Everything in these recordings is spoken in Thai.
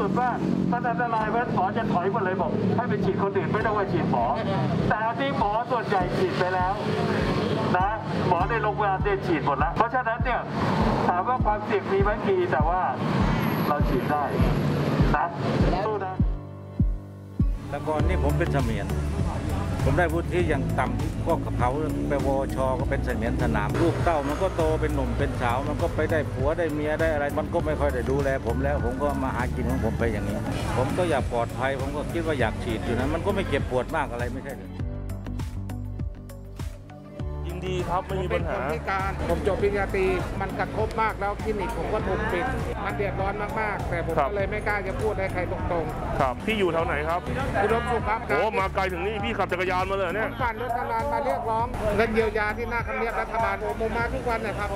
สุดว่ามันอันตรายเพราะหมอจะถอยหมดเลยบอกให้ไปฉีดคนอื่นไม่ต้องมาฉีดหมอแต่ที่หมอส่วนใหญ่ฉีดไปแล้วนะหมอในโรงพยาบาลได้ฉีดหมดแล้วเพราะฉะนั้นเนี่ยถามว่าความเสี่ยงมีไหมมีแต่ว่าเราฉีดได้นะสู้นะแต่ก่อนนี่ผมเป็นเสมียนผมได้วุฒิอย่างต่ำที่พวกเขาไปวชก็เป็นเสมียนสนามลูกเต้ามันก็โตเป็นหนุ่มเป็นสาวมันก็ไปได้ผัวได้เมียได้อะไรมันก็ไม่ค่อยได้ดูแลผมแล้วผมก็มาหากินของผมไปอย่างนี้ผมก็อยากปลอดภัยผมก็คิดว่าอยากฉีดอยู่นะมันก็ไม่เจ็บปวดมากอะไรไม่ใช่เลยดีครับไม่มีปัญหาผมจบปริญญาตรีมันกระทบมากแล้วคลินิกผมก็ถูกปิดมันเดือดร้อนมากๆแต่ผมก็เลยไม่กล้าจะพูดให้ใครตรงๆครับพี่อยู่แถวไหนครับที่รถสุขครับโอ้มาไกลถึงนี่พี่ขับจักรยานมาเลยเนี่ยปั่นรถนานมาเรียกร้องเงินเยียวยาที่หน้าทำเนียบรัฐบาลผมมาทุกวันนะครับ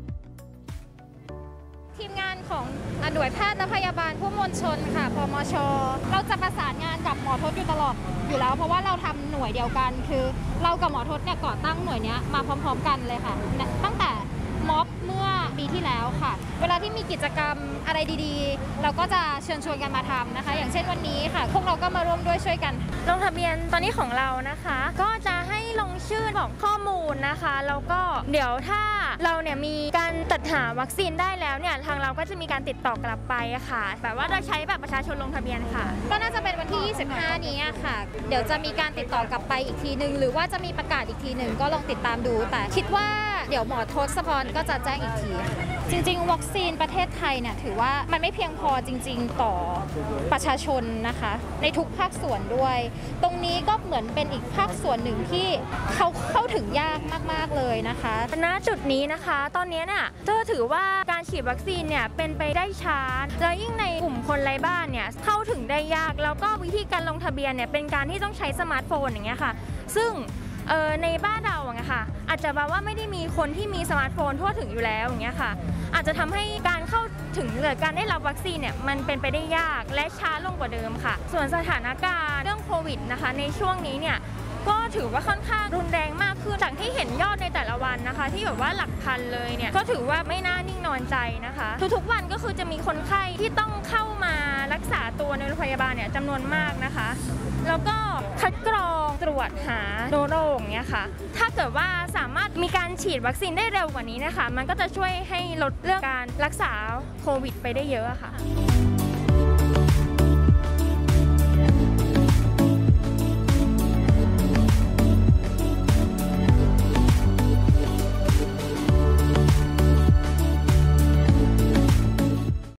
ทีมงานของหน่วยแพทย์และพยาบาลผู้มวลชนค่ะพมช.เราจะประสานงานกับหมอทศอยู่ตลอดอยู่แล้วเพราะว่าเราทำหน่วยเดียวกันคือเรากับหมอทศเนี่ยก่อตั้งหน่วยนี้มาพร้อมๆกันเลยค่ะตั้งแต่ม็อบเมื่อปีที่แล้วค่ะเวลาที่มีกิจกรรมอะไรดีๆเราก็จะเชิญชวนกันมาทำนะคะอย่างเช่นวันนี้ค่ะพวกเราก็มาร่วมด้วยช่วยกันลงทะเบียนตอนนี้ของเรานะคะก็จะให้ลงชื่อบอกข้อมูลนะคะแล้วก็เดี๋ยวถ้าเราเนี่ยมีการจัดหาวัคซีนได้แล้วเนี่ยทางเราก็จะมีการติดต่อกลับไปค่ะแบบว่าเราใช้แบบประชาชนลงทะเบียนค่ะก็น่าจะเป็นวันที่ 25 นี้ค่ะเดี๋ยวจะมีการติดต่อกลับไปอีกทีนึงหรือว่าจะมีประกาศอีกทีนึงก็ลองติดตามดูแต่คิดว่าเดี๋ยวหมอทศพรก็จะแจ้งอีกทีจริงๆวัคซีนประเทศไทยเนี่ยถือว่ามันไม่เพียงพอจริงๆต่อประชาชนนะคะในทุกภาคส่วนด้วยตรงนี้ก็เหมือนเป็นอีกภาคส่วนหนึ่งที่เขาเข้าถึงยากมากๆเลยนะคะณจุดนี้นะคะตอนนี้เนี่ยถือว่าการฉีดวัคซีนเนี่ยเป็นไปได้ช้าแล้วยิ่งในกลุ่มคนไร้บ้านเนี่ยเข้าถึงได้ยากแล้วก็วิธีการลงทะเบียนเนี่ยเป็นการที่ต้องใช้สมาร์ทโฟนอย่างเงี้ยค่ะซึ่งในบ้านเราอะค่ะอาจจะแบบว่าไม่ได้มีคนที่มีสมาร์ทโฟนทั่วถึงอยู่แล้วอย่างเงี้ยค่ะอาจจะทำให้การเข้าถึงหรือการได้รับวัคซีนเนี่ยมันเป็นไปได้ยากและช้าลงกว่าเดิมค่ะส่วนสถานการณ์เรื่องโควิดนะคะในช่วงนี้เนี่ยก็ถือว่าค่อนข้างรุนแรงมากขึ้นจากที่เห็นยอดในแต่ละวันนะคะที่แบบว่าหลักพันเลยเนี่ยก็ถือว่าไม่น่านิ่งนอนใจนะคะทุกๆวันก็คือจะมีคนไข้ที่ต้องเข้ามารักษาตัวในโรงพยาบาลเนี่ยจำนวนมากนะคะแล้วก็คัดกรองตรวจหาโรคอย่างเงี้ยค่ะถ้าเกิดว่าสามารถมีการฉีดวัคซีนได้เร็วกว่านี้นะคะมันก็จะช่วยให้ลดเรื่องการรักษาโควิดไปได้เยอะค่ะ